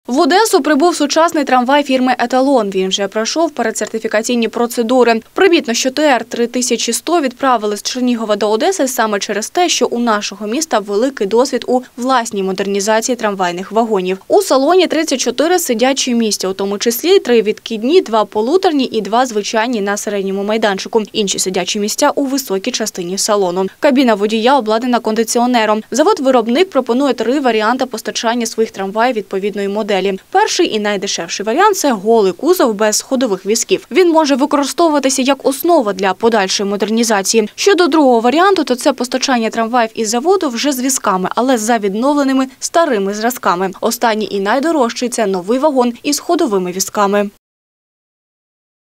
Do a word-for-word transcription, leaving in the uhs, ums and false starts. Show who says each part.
Speaker 1: В Одесу прибув сучасний трамвай фірми «Еталон». Він вже пройшов передсертифікаційні процедури. Примітно, що Т Р три тисячі сто відправили з Чернігова до Одеси саме через те, що у нашого міста великий досвід у власній модернізації трамвайних вагонів. У салоні тридцять чотири сидячі місця, у тому числі три відкидні, два полуторні і два звичайні на середньому майданчику. Інші сидячі місця у високій частині салону. Кабіна водія обладнана кондиціонером. Завод-виробник пропонує три варіанти постачання своїх трамваїв відповідної моделі. Перший і найдешевший варіант – це голий кузов без ходових візків. Він може використовуватися як основа для подальшої модернізації. Щодо другого варіанту, то це постачання трамваїв із заводу вже з візками, але за відновленими старими зразками. Останній і найдорожчий – це новий вагон із ходовими візками.